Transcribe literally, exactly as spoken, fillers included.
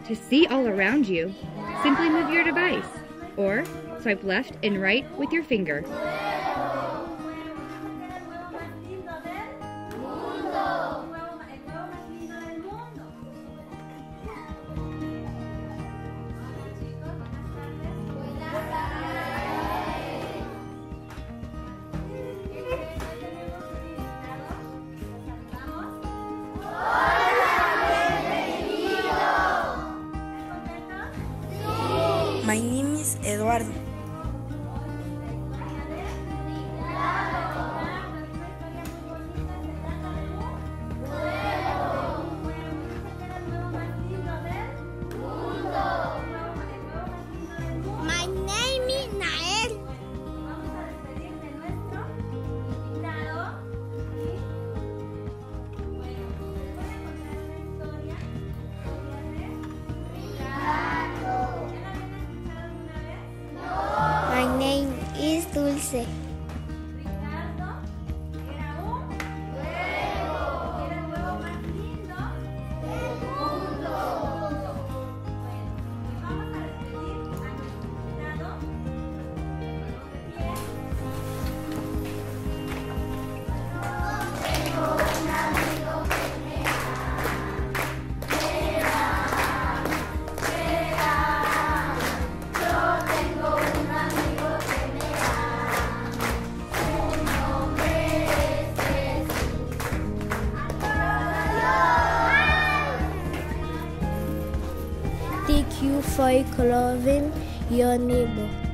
To see all around you, simply move your device, or swipe left and right with your finger. My name is Eduardo. My name is Nael. My name is Dulce. Thank you for loving your neighbor.